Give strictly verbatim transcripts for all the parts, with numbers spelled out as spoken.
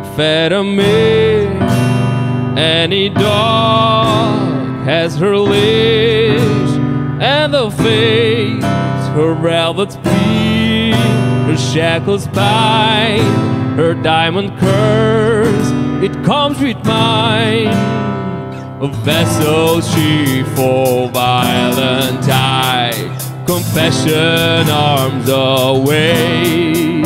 amphetamine. Any dog has her leash, and the face, her velvet speed, her shackled spine, her diamond curves, it comes with mine. A vessel she for violent tide, compassion arms away.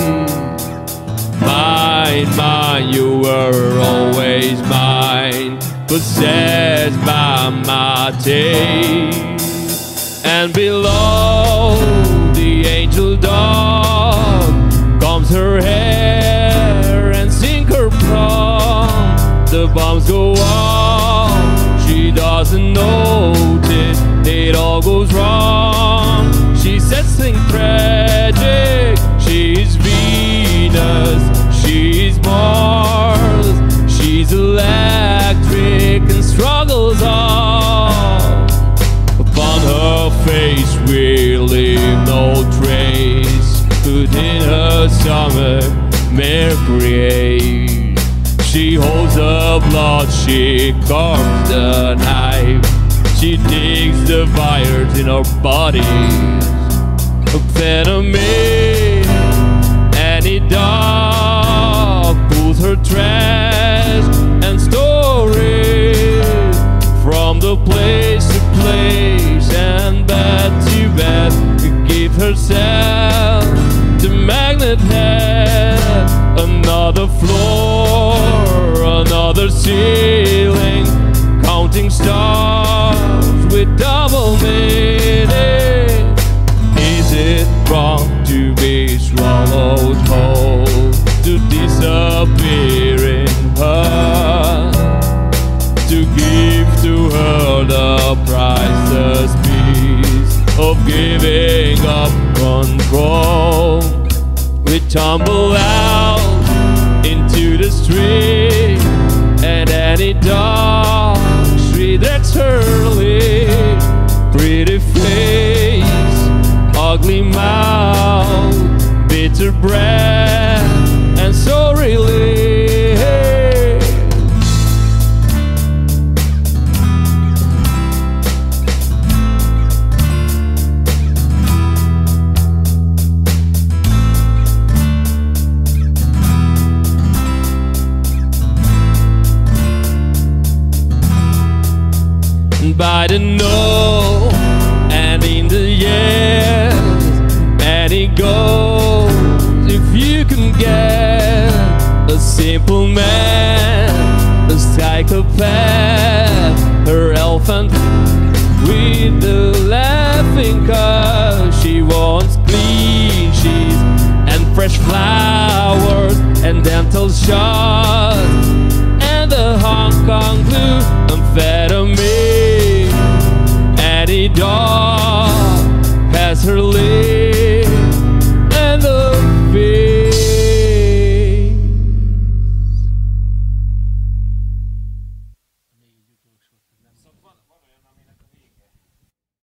Mine, mine, you were always mine, possessed by my taste. And below the angel dog comes her hair and sink her plum. The bombs go off, she doesn't notice, it all goes wrong. She says things tragic, she's Venus, she's Mars, she's electric and struggles on. Upon her face we leave no trace, put in her stomach mercury. She holds the blood, she carves the knife, she digs the fires in her body. Amphetamine, any dog pulls her trash and stores it from the place to place and bed to bed. Give herself to magnet head, another floor, another ceiling, counting stars with double meaning. Is it wrong to be swallowed whole, to disappear in her, to give to her the priceless peace of giving up control? We tumble out into the street, and any dog redirects her lead. Pretty face, ugly mouth, bitter breath, and so relieved. By the no and in the yes, and it goes. If you can get a simple man, a psychopath, her elephant with the laughing cause. She wants clean sheets and fresh flowers and dental shots and the Hong Kong blue amphetamine. Any dog has her lips